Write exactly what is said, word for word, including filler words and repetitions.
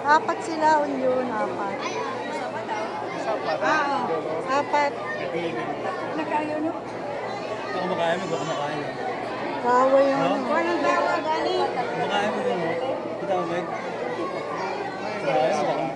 Apat sila yun, apat. Ah, apat. Nakayo no? Ako kumakain, mag kumakain. Kawa yung ano. Walang dawa, gali. Kumakain mo yun, no? Kita mo, Meg? Kumakain, mag